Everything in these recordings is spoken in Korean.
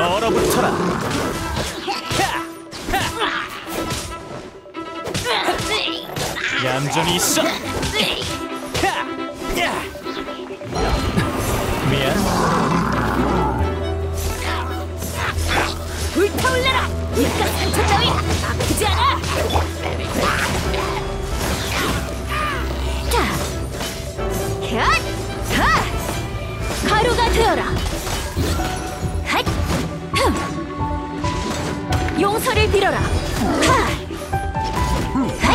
얼어붙어라. 얌전히 있어. 미안. 불타올라라! 입가 상처 따위 아프지 않아! 자, 헷! 하! 가루가 되어라! 핫! 용서를 빌어라! 하! 핫!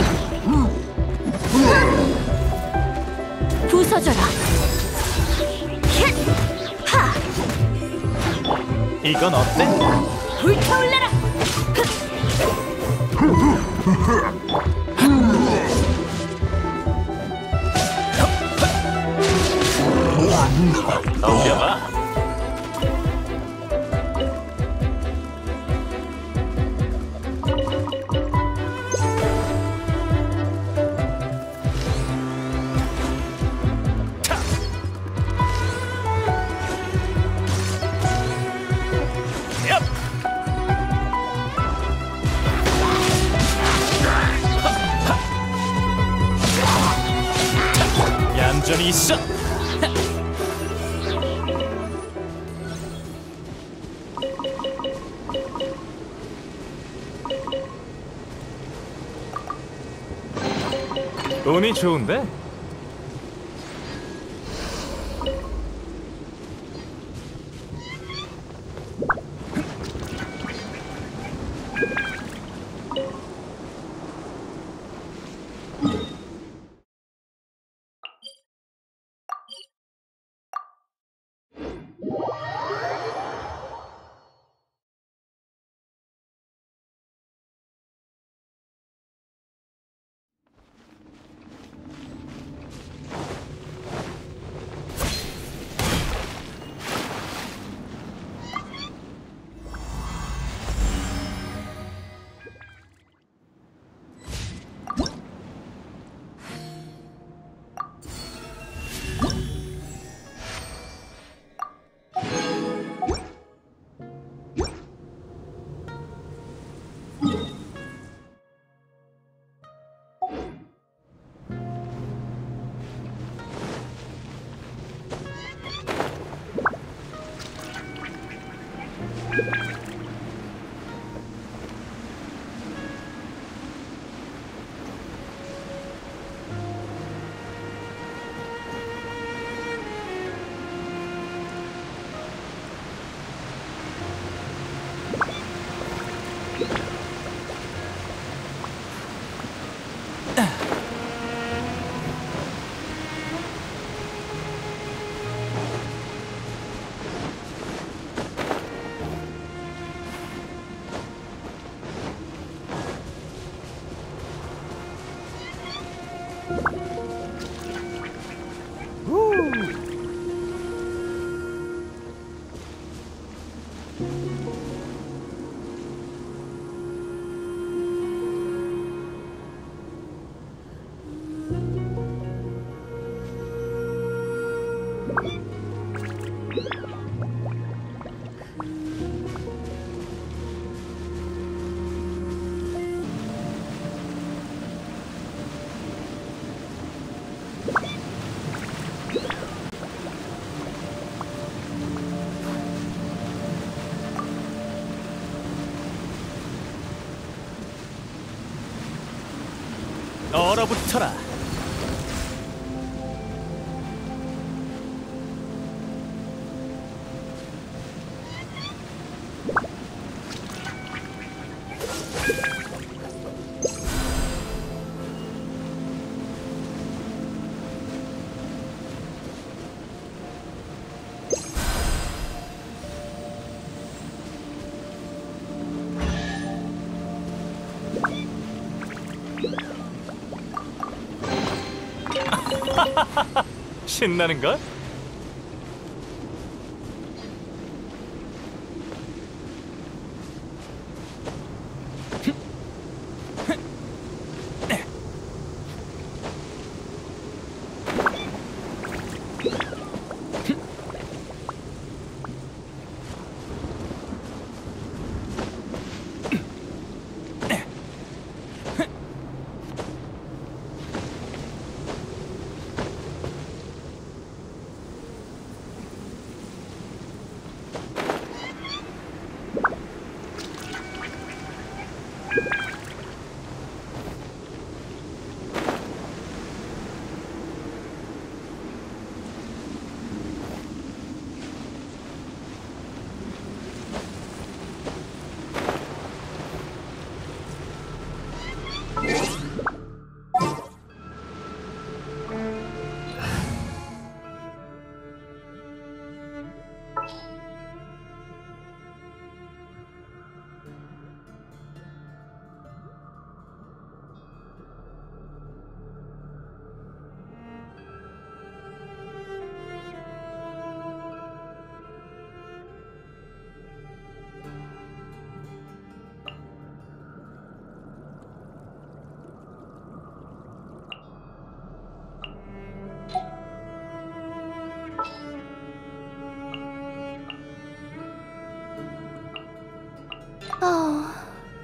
부서져라! 헷! 하! 이건 어때? 불타올라라! 덤벼봐. 얌전히 있어. 운이 좋은데? 얼어붙어라. 신나는걸?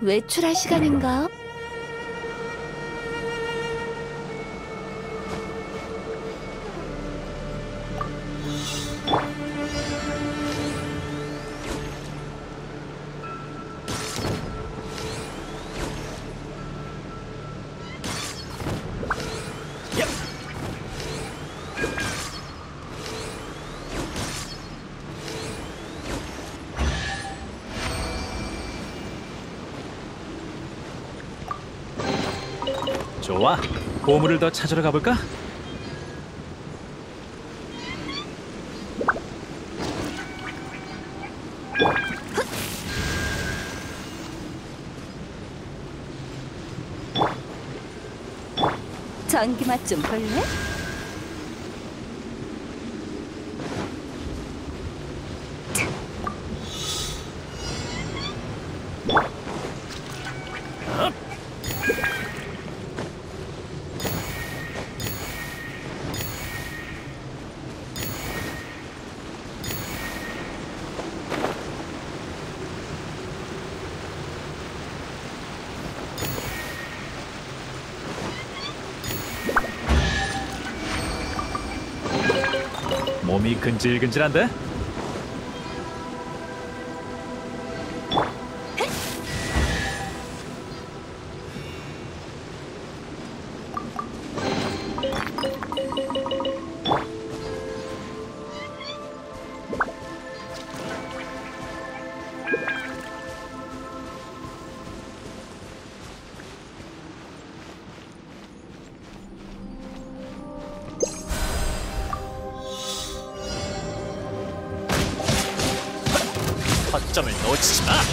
외출할 시간인가? 좋아. 보물을 더 찾으러 가볼까? 전기 맛 좀 볼래? 몸이 근질근질한데? 허점을 놓치지 마.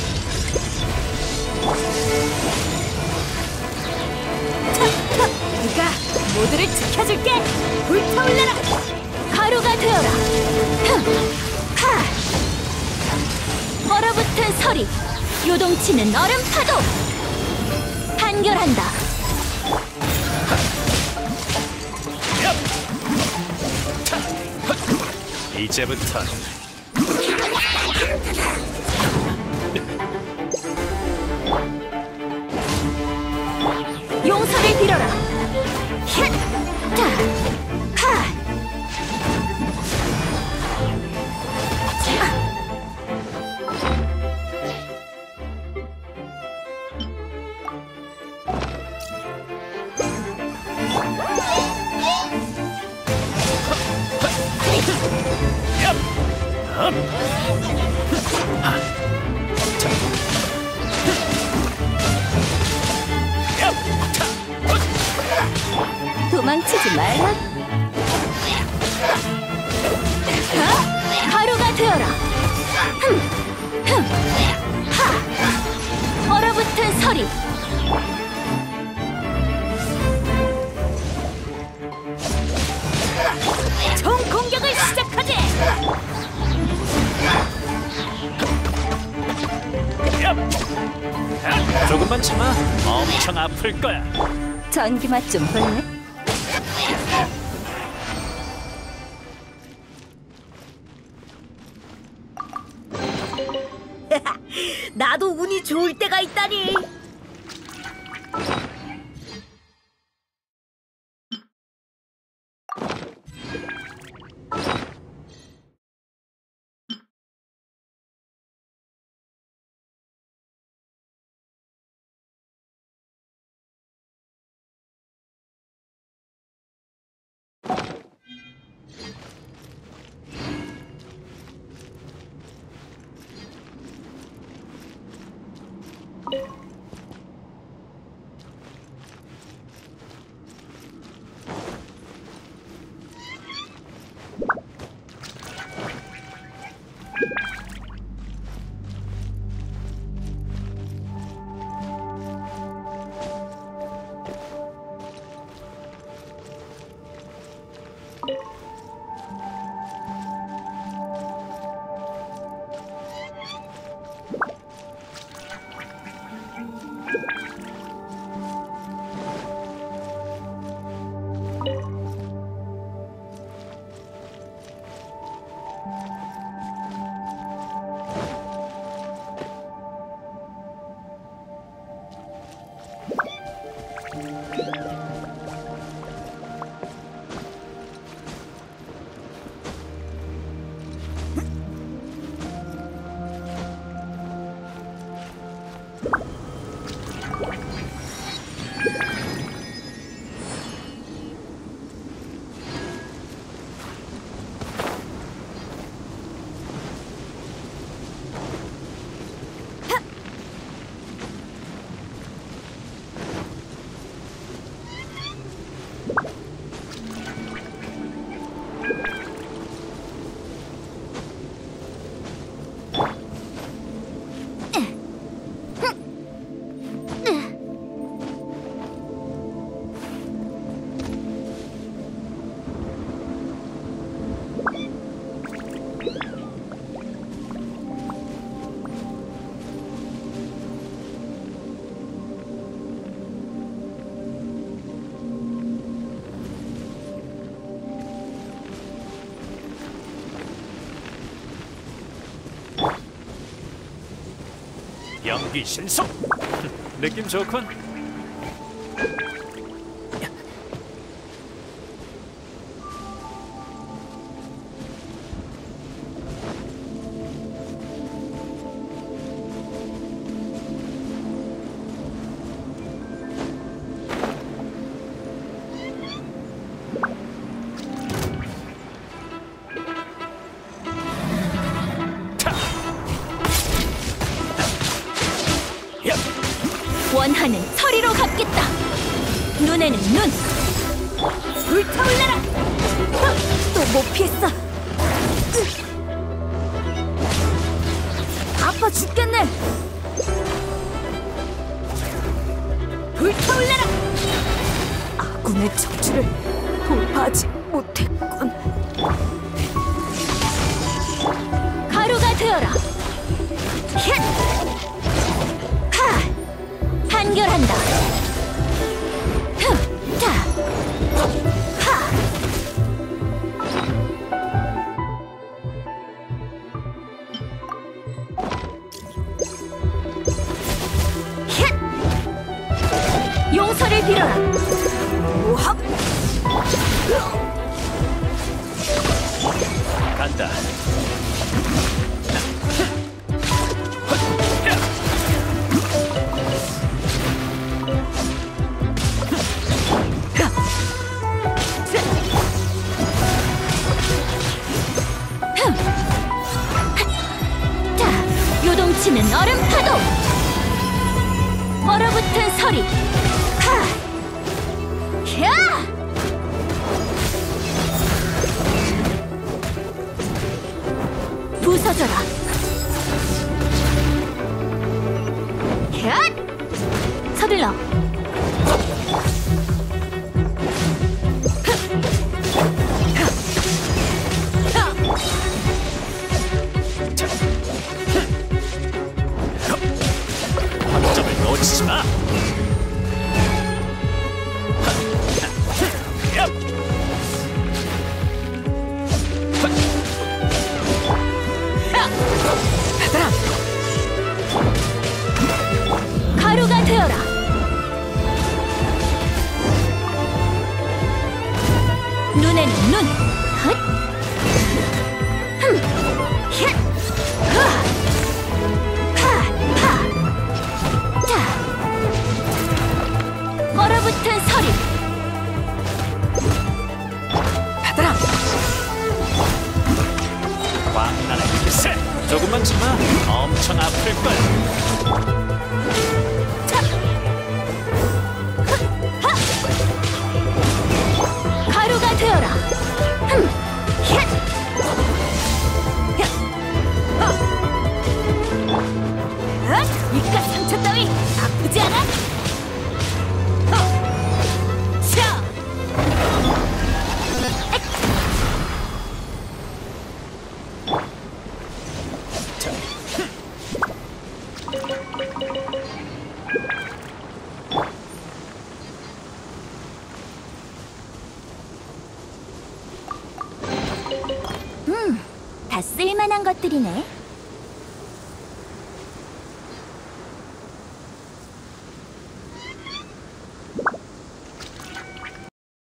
네가 모두를 지켜줄게. 불타올라라. 가루가 되어라. 얼어붙은 서리, 요동치는 얼음 파도. 판결한다. 이제부터 용서를 빌어라. 힛! 타! 하! 도망치지 말라. 가루가 되어라. 하! 얼어붙은 서리. 총 공격을 시작하지. 조금만 참아. 엄청 아플 거야. 전기 맛 좀 볼래? 나도 운이 좋을 때가 있다니. 연기 신속. 느낌 좋군. 원하는 서리로 갚겠다. 눈에는 눈. 불타올라라. 또 못 피했어. 아파 죽겠네. 불타올라라. 아군의 척추를 돌파하지 못했군. 가루가 되어라. 힛! 하! 판결한다. 자, 하. 힛! 용서를 빌어라. 우합. 간다. 자, 요동치는 얼음 파도. 얼어붙은 서리. 하! 야! 부서져라. 야! 서둘러. 확점을 놓치지 마. 가루가 되어라. 눈에는 눈. 헛. 힛. 하. 하. 하. 자. 얼어붙은 서리. 받아라. 광란의 기세. 조금만 참아. 엄청 아플 거야. 가루가 되어라. 힛! 이깟 상처 따위 아프지 않아? 차! 다 쓸만한 것들이네.